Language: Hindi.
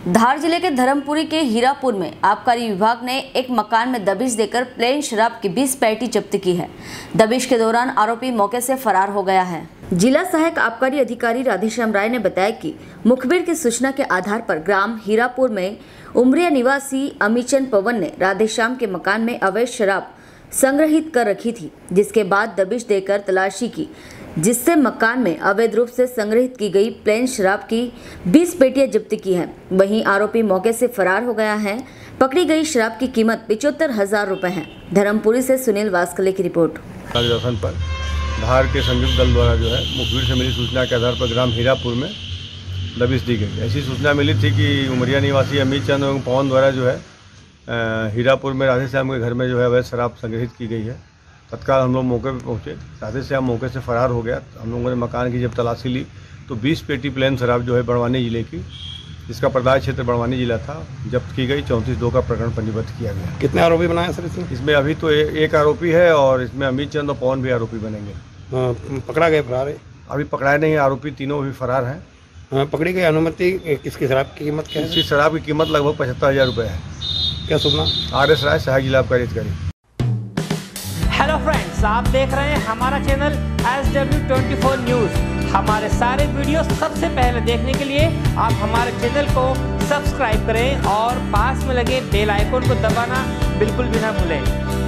धार जिले के धर्मपुरी के हीरापुर में आबकारी विभाग ने एक मकान में दबिश देकर प्लेन शराब की 20 पेटी जब्त की है। दबिश के दौरान आरोपी मौके से फरार हो गया है। जिला सहायक आबकारी अधिकारी राधेश्याम राय ने बताया कि मुखबिर की सूचना के आधार पर ग्राम हीरापुर में उमरिया निवासी अमीचंद पवन ने राधेश्याम के मकान में अवैध शराब संग्रहित कर रखी थी, जिसके बाद दबिश देकर तलाशी की, जिससे मकान में अवैध रूप से संग्रहित की गई प्लेन शराब की 20 पेटियां जब्त की हैं। वहीं आरोपी मौके से फरार हो गया है। पकड़ी गई शराब की कीमत 75,000 रुपए है। धर्मपुरी से सुनील वास्कले की रिपोर्ट। पर धार के संयुक्त दल द्वारा जो है मुखबिर से मिली सूचना के आधार पर ग्राम हीरापुर में दबिश दी गई। ऐसी सूचना मिली थी कि उमरिया निवासी अमीचंद एवं पवन द्वारा जो है हीरापुर में राधेश्याम के घर में जो है अवैध शराब संग्रहित की गई है। तत्काल हम लोग मौके पर पहुंचे। राधेश्याम मौके से फरार हो गया। हम लोगों ने मकान की जब तलाशी ली तो 20 पेटी प्लेन शराब जो है बड़वानी जिले की, जिसका प्रदाय क्षेत्र बड़वानी जिला था, जब्त की गई। 34(2) का प्रकरण पंजीबद्ध किया गया। कितने आरोपी बनाए सर इसमें? इसमें अभी तो एक आरोपी है और इसमें अमीचंद और पवन भी आरोपी बनेंगे। पकड़ा गए फरार है? अभी पकड़ाए नहीं, आरोपी तीनों भी फरार हैं। पकड़ी गई अनुमति किसकी शराब की कीमत क्या है? इसकी शराब की कीमत लगभग 75,000 रुपये है। क्या सूचना? RS राय, सहायक जिला आबकारी अधिकारी। हेलो फ्रेंड्स, आप देख रहे हैं हमारा चैनल SW24 न्यूज़। हमारे सारे वीडियो सबसे पहले देखने के लिए आप हमारे चैनल को सब्सक्राइब करें और पास में लगे बेल आइकन को दबाना बिल्कुल भी ना भूलें।